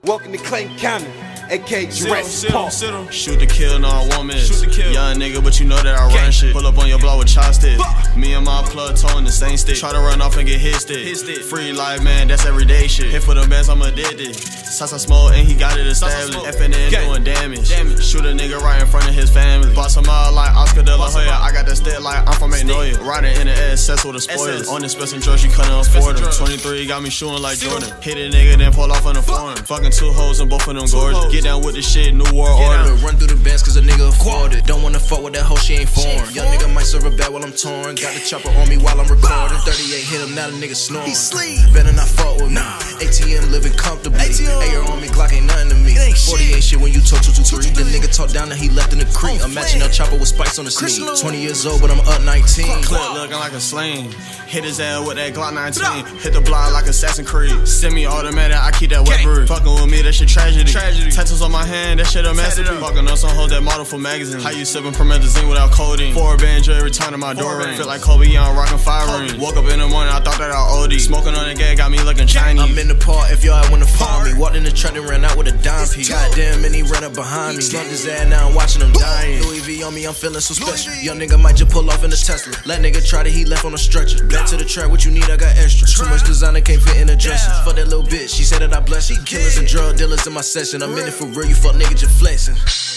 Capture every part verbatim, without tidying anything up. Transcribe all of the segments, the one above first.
Welcome to Clayton County, aka Jurassic Park. Shoot to kill, no I won't miss. Young nigga, but you know that I run shit. Pull up on your block with chopsticks. Me and my plug towing the same stick. Try to run off and get hit stick. Free life, man, that's everyday shit. Hit for the bands, I'm addicted. Sasa smoke and he got it established. F N N doing damage. Shoot a nigga right in front of his family. Bought some out like Oscar de la Hoya. I got that stick like I'm from Magnolia. Riding in the S S with a spoiler. On the special drugs, you couldn't afford them. twenty-three got me shooting like Jordan. Hit a nigga, then pull off on the foreign. Fucking two hoes and both of them gorgeous. Get down with the shit, new world order. Run through the bands cause a nigga afford it. Don't wanna fuck with that hoe, she ain't foreign. Young nigga might serve a bat while I'm torn. Got the chopper on me while I'm recording. thirty-eight hit him, now the nigga snoring. He sleep. Better not fuck with me. A T M living comfortably. A R on me, Glock ain't nothing to me. forty ain't shit when you talk two two three. The nigga talk down and he left in the creek. I'm matching El Chopper with spikes on the sneak. twenty years old, but I'm up nineteen. Clip looking like a sling. Hit his ass with that Glock nineteen. Hit the block like Assassin's Creed. Semi-automatic, I keep that wet breed. Fucking with me, that shit tragedy. tragedy. Tattoos on my hand, that shit a masterpiece. Fucking up some hoes that model for magazine. How you sipping promethazine without codeine? Four band Dre returning my door ring. Feel like Kobe, yeah, I'm rocking fire rings. Woke up in the morning, I thought that I O D. Smoking on the gas got me looking Chinese. I'm in the park if y'all wanna find me. Walked in the truck and ran out with a dime piece. Goddamn, and he ran up behind me. Slumped his ass, now I'm watching him dying. Louis V on me, I'm feeling so special. Young nigga might just pull off in the Tesla. Let nigga try to, he left on a stretcher. Back to the track, what you need, I got extra. Too much designer, can't fit in a dresser. Fuck that little bitch, she said that I bless her. Killers and drug dealers in my session. I'm in it for real, you fuck nigga just flexing.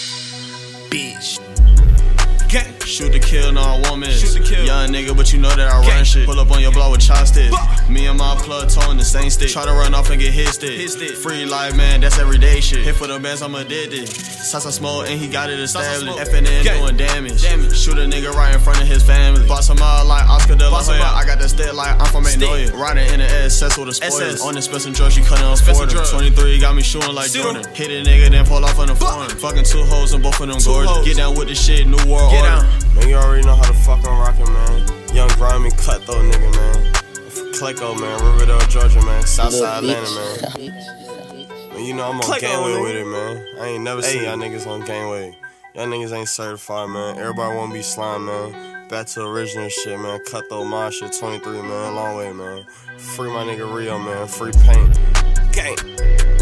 Bitch. Shoot to kill, no I won't miss. Young nigga, but you know that I run shit. Pull up on your block with chopsticks. Me and my plug towing the same stick. Try to run off and get hit stick. Free life, man, that's everyday shit. Hit for the bands, I'm addicted. Sasa smoke and he got it established. F N N doing damage. Shoot a nigga right in front of his family. Bought some out like Oscar de la Hoya. I got that stick like I'm from Magnolia. Riding in the S S with a spoiler. On the special drugs, you couldn't afford them. twenty-three got me shooting like Jordan. Hit a nigga, then pull off on the foreign. Fucking two hoes and both of them gorgeous. Get down with the shit, new world order. Man, you already know how the fuck I'm rockin', man. Young grimy cutthroat nigga, man. Clecko, man. Riverdale, Georgia, man. Southside Atlanta, man. Man, you know I'm on gangway with it, man. I ain't never seen y'all niggas on gangway. Y'all niggas ain't certified, man. Everybody wanna be slime, man. Back to original shit, man. Cutthroat my shit, twenty-three, man. Long way, man. Free my nigga Rio, man. Free paint. Gang.